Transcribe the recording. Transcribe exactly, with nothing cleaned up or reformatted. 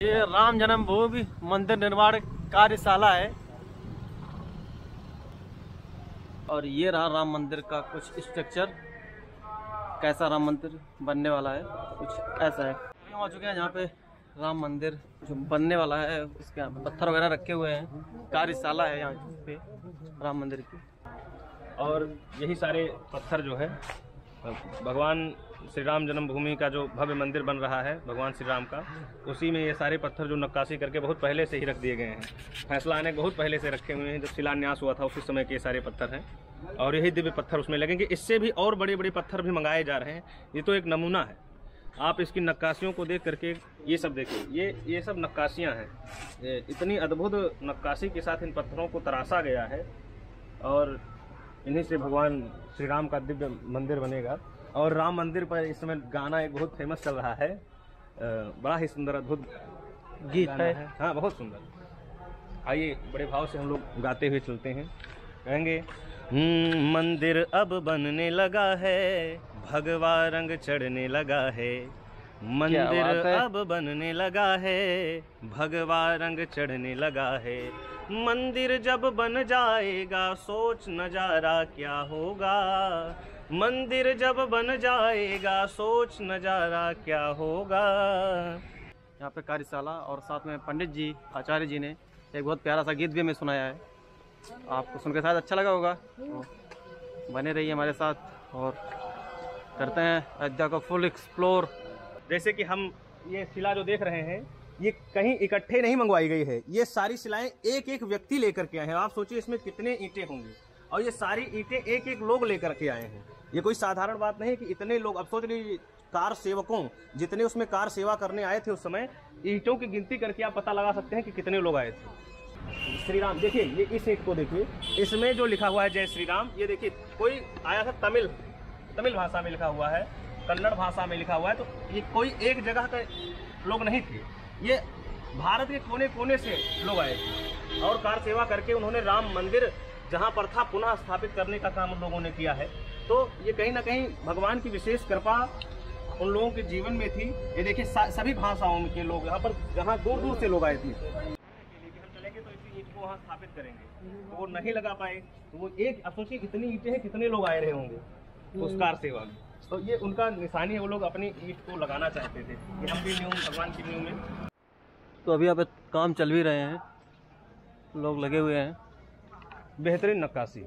ये राम जन्मभूमि मंदिर निर्माण कार्यशाला है और ये रहा राम मंदिर का कुछ स्ट्रक्चर, कैसा राम मंदिर बनने वाला है, कुछ ऐसा है। आ चुके हैं जहाँ पे राम मंदिर जो बनने वाला है, उसके यहाँ पत्थर वगैरह रखे हुए हैं, कार्यशाला है यहाँ पे राम मंदिर की। और यही सारे पत्थर जो है भगवान श्री राम जन्मभूमि का जो भव्य मंदिर बन रहा है भगवान श्री राम का, उसी में ये सारे पत्थर जो नक्काशी करके बहुत पहले से ही रख दिए गए हैं। फैसला आने बहुत पहले से रखे हुए हैं, जब शिलान्यास हुआ था उसी समय के ये सारे पत्थर हैं और यही दिव्य पत्थर उसमें लगेंगे। इससे भी और बड़े बड़े पत्थर भी मंगाए जा रहे हैं। ये तो एक नमूना है, आप इसकी नक्काशियों को देख करके ये सब देखिए, ये ये सब नक्काशियाँ हैं। इतनी अद्भुत नक्काशी के साथ इन पत्थरों को तराशा गया है और इन्हीं से भगवान श्री राम का दिव्य मंदिर बनेगा। और राम मंदिर पर इस समय गाना एक बहुत फेमस चल रहा है, बड़ा ही सुंदर अद्भुत गीत है, है। हाँ, बहुत सुंदर। आइए बड़े भाव से हम लोग गाते हुए चलते हैं, कहेंगे मंदिर अब बनने लगा है, भगवा रंग चढ़ने लगा है। मंदिर अब बनने लगा है, भगवा रंग चढ़ने लगा है। मंदिर जब बन जाएगा सोच नजारा क्या होगा। मंदिर जब बन जाएगा सोच नजारा क्या होगा। यहाँ पे कार्यशाला और साथ में पंडित जी आचार्य जी ने एक बहुत प्यारा सा गीत भी हमें सुनाया है, आपको सुनकर शायद अच्छा लगा होगा। तो बने रहिए हमारे साथ और करते हैं अयोध्या को फुल एक्सप्लोर। जैसे कि हम ये शिला जो देख रहे हैं, ये कहीं इकट्ठे नहीं मंगवाई गई है, ये सारी शिलाएं एक एक व्यक्ति लेकर के आए हैं। आप सोचिए इसमें कितने ईंटें होंगी और ये सारी ईंटें एक एक लोग लेकर के आए हैं। ये कोई साधारण बात नहीं कि इतने लोग, अब सोच लीजिए कार सेवकों जितने उसमें कार सेवा करने आए थे उस समय, ईंटों की गिनती करके आप पता लगा सकते हैं कि कितने लोग आए थे। श्री राम देखिए, ये इस ईंट को देखिए, इसमें जो लिखा हुआ है जय श्री राम, ये देखिए कोई आया था तमिल तमिल भाषा में लिखा हुआ है, कन्नड़ भाषा में लिखा हुआ है, तो ये कोई एक जगह के लोग नहीं थे, ये भारत के कोने कोने से लोग आए थे और कार सेवा करके उन्होंने राम मंदिर जहां पर था पुनः स्थापित करने का काम उन लोगों ने किया है। तो ये कहीं ना कहीं भगवान की विशेष कृपा उन लोगों के जीवन में थी। ये देखिए सभी भाषाओं के लोग यहाँ पर, जहाँ दूर दूर से लोग आए थे। हम चलेंगे तो इसी ईंट को वहाँ स्थापित करेंगे, तो वो नहीं लगा पाए, तो वो एक, अब सोचिए इतनी ईंटें हैं, कितने लोग आए रहे होंगे उस कार सेवा में। तो ये उनका निशानी है, वो लोग अपनी ईंट को लगाना चाहते थे। ये हम भी न्यू भगवान की न्यू में। तो अभी यहाँ पे काम चल भी रहे हैं, लोग लगे हुए हैं। बेहतरीन नक्काशी।